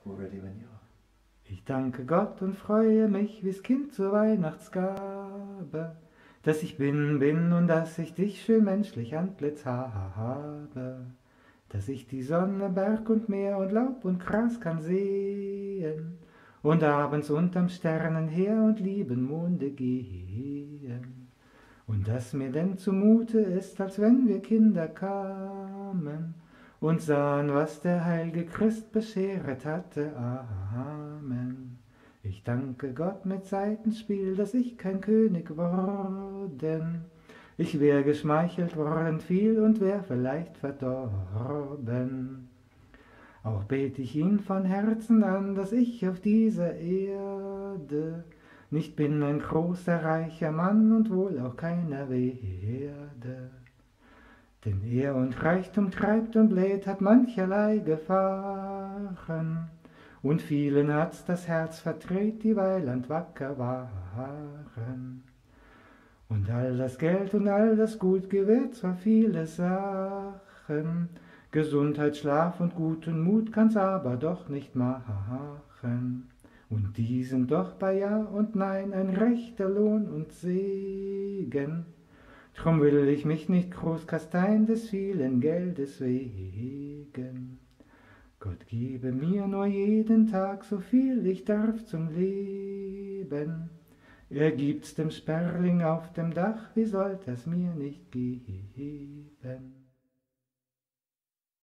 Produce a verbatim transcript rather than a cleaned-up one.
Oder die Venja. Ich danke Gott und freue mich wie's Kind zur Weihnachtsgabe, dass ich bin, bin und dass ich dich schön menschlich Antlitz habe, dass ich die Sonne, Berg und Meer und Laub und Gras kann sehen und abends unterm Sternenheer und lieben Monde gehen. Und dass mir denn zumute ist, als wenn wir Kinder kamen und sahen, was der heilige Christ bescheret hatte. Amen. Ich danke Gott mit Saitenspiel, dass ich kein König worden. Ich wär geschmeichelt worden viel und wär vielleicht verdorben. Auch bet ich ihn von Herzen an, dass ich auf dieser Erde nicht bin ein großer, reicher Mann und wohl auch keiner werde. Denn Ehr und Reichtum treibt und bläht, hat mancherlei Gefahren, und vielen hat's das Herz verdreht, die weiland wacker waren. Und all das Geld und all das Gut gewährt zwar viele Sachen, Gesundheit, Schlaf und guten Mut kann's aber doch nicht machen. Und die sind doch bei Ja und Nein ein rechter Lohn und Segen. Drum will ich mich nicht groß kasteien des vielen Geldes wegen. Gott gebe mir nur jeden Tag so viel ich darf zum Leben. Er gibt's dem Sperling auf dem Dach, wie sollt er's mir nicht geben?